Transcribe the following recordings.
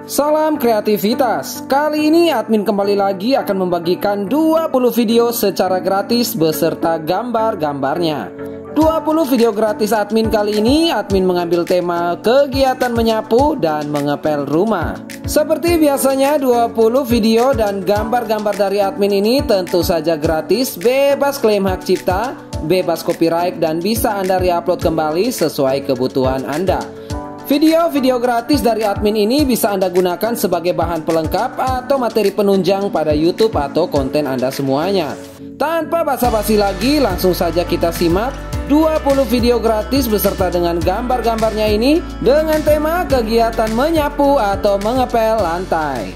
Salam kreativitas. Kali ini admin kembali lagi akan membagikan 20 video secara gratis beserta gambar-gambarnya. 20 video gratis admin kali ini, admin mengambil tema kegiatan menyapu dan mengepel rumah. Seperti biasanya 20 video dan gambar-gambar dari admin ini tentu saja gratis, bebas klaim hak cipta, bebas copyright, dan bisa Anda reupload kembali sesuai kebutuhan Anda. Video-video gratis dari admin ini bisa Anda gunakan sebagai bahan pelengkap atau materi penunjang pada YouTube atau konten Anda semuanya. Tanpa basa-basi lagi, langsung saja kita simak 20 video gratis beserta dengan gambar-gambarnya ini dengan tema kegiatan menyapu atau mengepel lantai.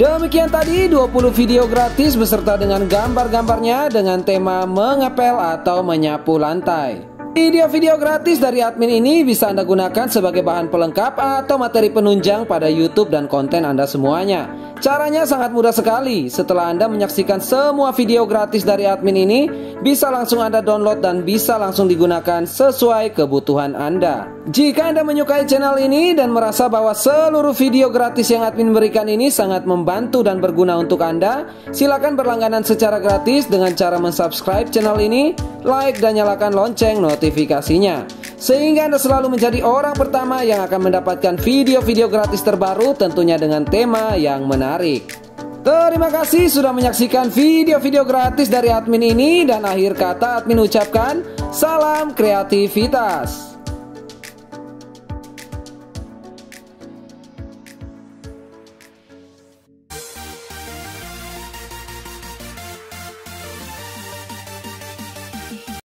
Demikian tadi 20 video gratis beserta dengan gambar-gambarnya dengan tema mengepel atau menyapu lantai. Video-video gratis dari admin ini bisa Anda gunakan sebagai bahan pelengkap atau materi penunjang pada YouTube dan konten Anda semuanya. Caranya sangat mudah sekali. Setelah Anda menyaksikan semua video gratis dari admin ini, bisa langsung Anda download dan bisa langsung digunakan sesuai kebutuhan Anda. Jika Anda menyukai channel ini dan merasa bahwa seluruh video gratis yang admin berikan ini sangat membantu dan berguna untuk Anda, silakan berlangganan secara gratis dengan cara mensubscribe channel ini, like dan nyalakan lonceng notifikasinya, sehingga Anda selalu menjadi orang pertama yang akan mendapatkan video-video gratis terbaru, tentunya dengan tema yang menarik. Terima kasih sudah menyaksikan video-video gratis dari admin ini, dan akhir kata admin ucapkan salam kreativitas.